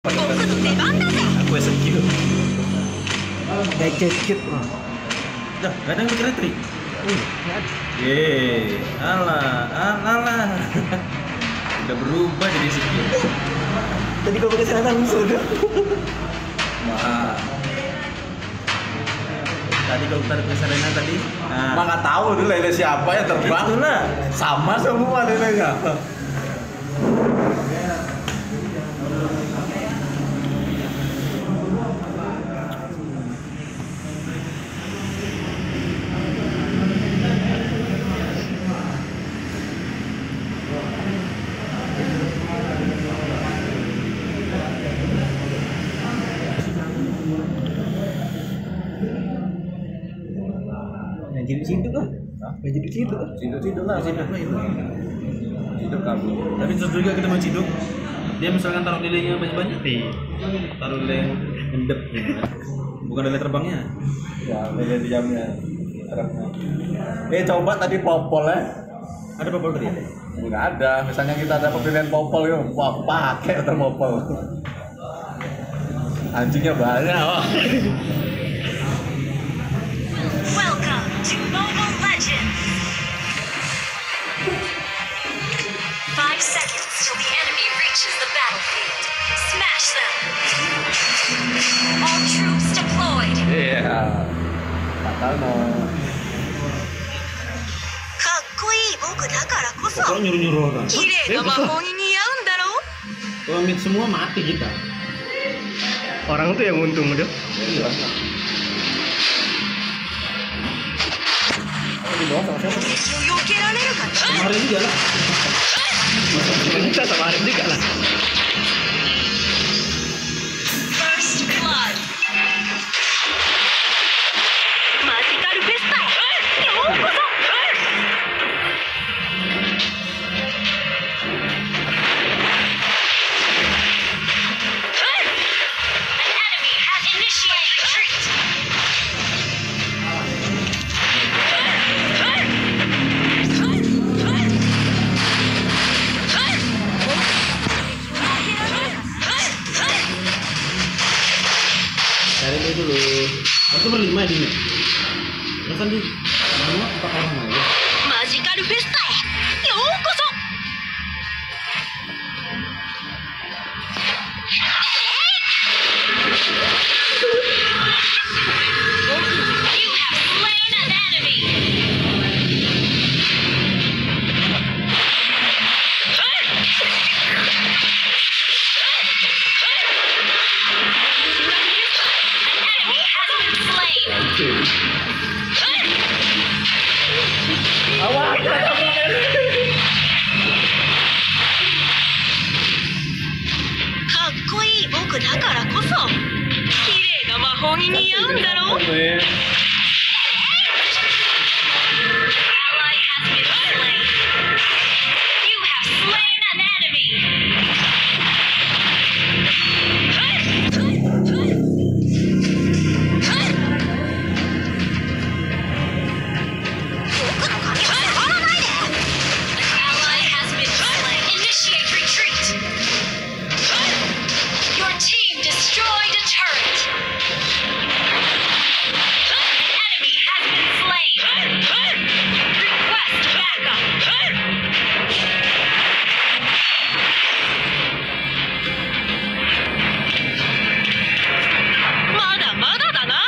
Aku execute. Execute mah. Dah, gak ada yang bikin retri. Yeay, alah. Udah berubah jadi execute. Tadi kau pakai sana musuh tuh. Wah. Tadi kalau tarik ke Serena tadi. Nah, Mah nggak tahu dulu ada siapa yang terbang. itulah. Sama semua neneknya. Yang jadi situ kan? Yang jadi situ kan? Ciduk lah itu. Ciduk kabur. Tapi terus juga kita mau ciduk. Dia misalkan taruh nilainya banyak-banyak, taruh nilai endep, bukan nilai terbangnya. Ya, nilai diamnya. Coba tadi popol ya. Ada popol tadi? Nggak ada. Misalnya kita ada pemilihan popol ya, wah pakai terpopol. Anjingnya banyak. Wah. Welcome to Mobile Legends! 5 seconds till the enemy reaches the battlefield. Smash them! All troops deployed! Iya. Fatal no. かっこいい僕だからこそ Kok nyuruh-nyuruh orang? 綺麗な魔法に似合うんだろう Kalau mid semua mati kita. Orang tuh yang untung udah. Iya. Di bawah sama siapa? 敵を避けられるかな Kemarin juga lah. Kita sama Arif juga lah. First blood マジカルフェスタへようこそ An enemy has initiated retreat. Cari dia dulu. Aku berlima di sini. Terus kan di semua 4 orang aja. マジカルフェスタへようこそ You have slain an enemy. An enemy has been slain. Awas. かっこいい僕だからこそ綺麗な魔法に似合うんだろう Nih. Ally has been slain. You have slain an enemy. An ally has been slain. Initiate retreat. Your team destroyed a turret. An enemy has been slain. Request backup. Mada, mada da na.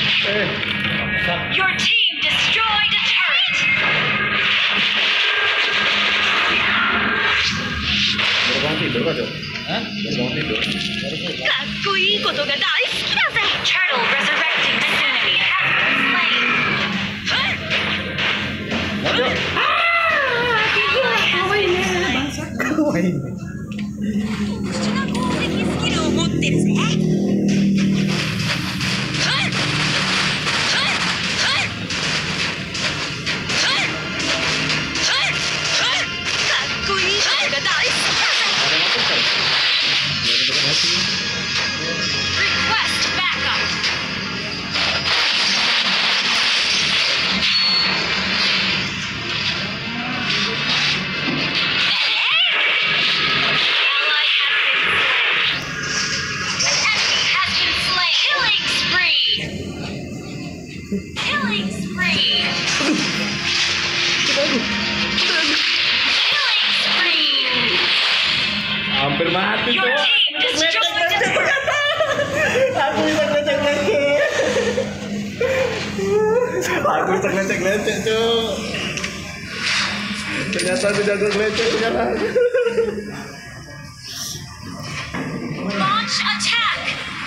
Your team destroyed a turret. Berbangun tidur kan, Cok? Hah? Berbangun tidur. かっこいいことが大好きだぜ Turtle resurrecting an enemy has been slain. Waduh. Ally has been slain. 怖いね。 特殊な攻撃スキルを持ってるぜかっこいいことが大好きだぜ Request backup. Ally has destroyed a turret. Aku bisa ngelecek-lecek. Aku bisa ngelecek-lecek, Cuk. Ternyata aku jago ngelecek sekarang. Launch attack.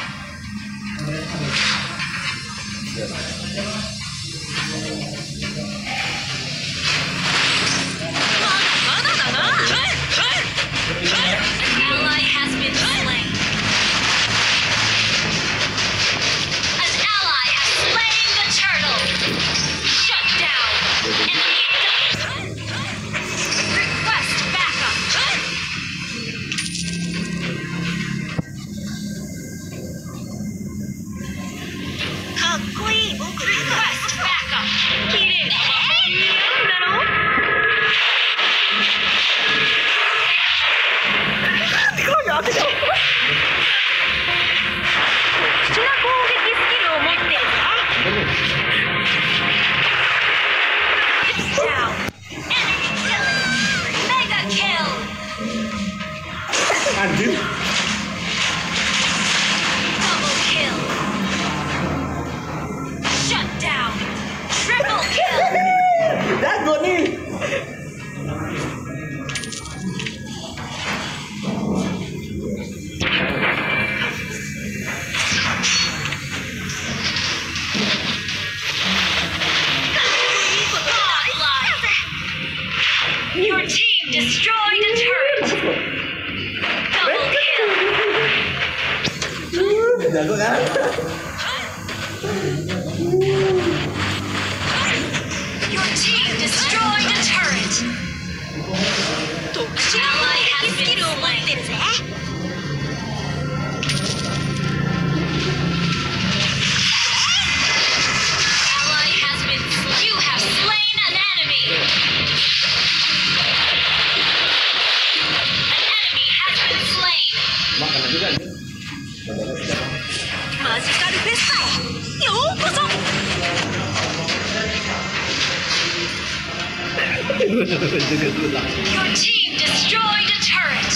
Ally has been slain. An ally has slain the turtle. Shut down. Enemy request backup. Request backup. 綺麗な魔法に似合うんだろ特殊な攻撃スキルを持ってるぞ。Down. Enemy kill. Mega kill. Anjir. Double kill. Shut down. Triple kill. Jago nih. Your team destroyed a turret. Double kill. Jago kan? Your team destroyed a turret. Ally has been slain. Ally has been slain. You have slain an enemy. An enemy has been slain. Makan juga nih. マジカルフェスタへようこそ。Your team destroyed a turret.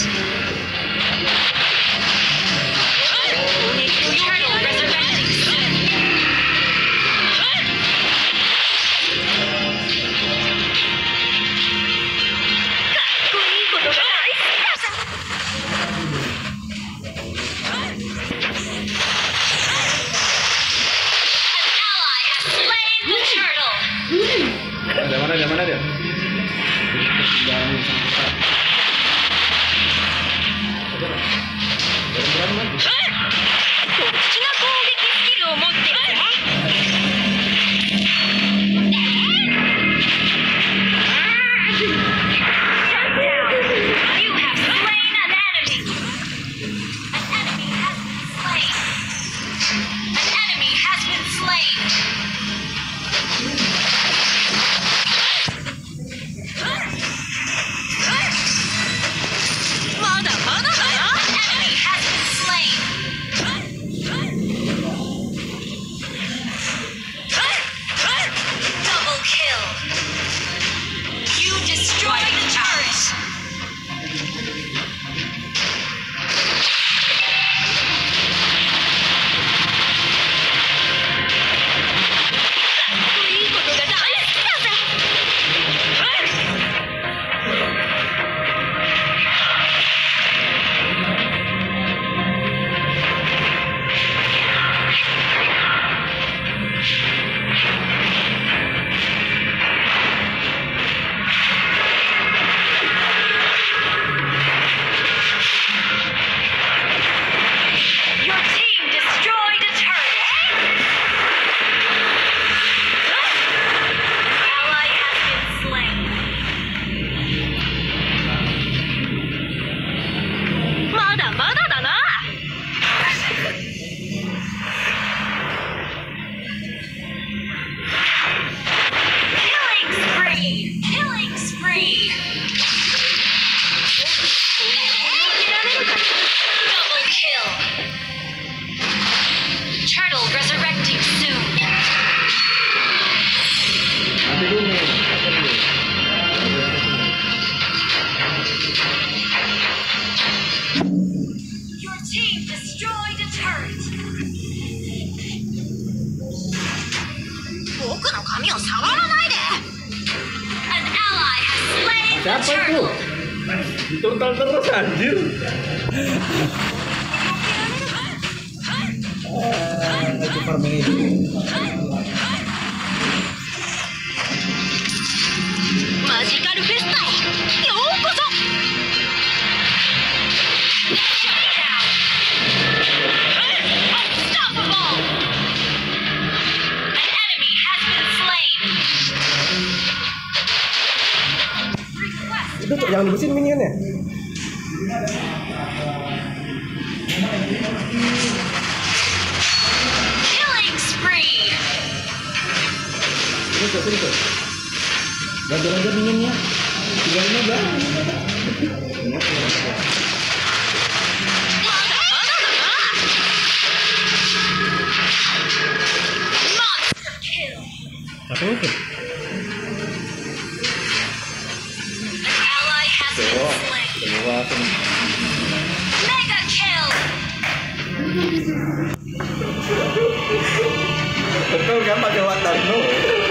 Turtle resurrecting soon. An ally has slain the turtle. Ada mana dia? 特殊な攻撃スキルを持ってるぜ。You have slain an enemy. An enemy has been slain. An enemy has been slain. An enemy has been slain. Double kill. You destroyed the turret. Your team destroyed a turret. Ally has been slain. まだまだだな。Killing spree. Killing spree. Double kill. Turtle resurrecting soon. Nanti dulu. Your team destroyed a turret. 僕の髪を触らないで. An ally has slain the Siapa itu? turtle. Dituntang terus anjir. Lagi farming itu. Magical Fistへようこそ. Shutdown. Unstoppable. An enemy has been slain. Request Itu yang dibesin minionnya. killing spree. Itu. Ganjar minionnya. Tinggalnya bang. Monster kill. Satu itu. An ally has been slain. Mega kill. Betul kan pakai watak no?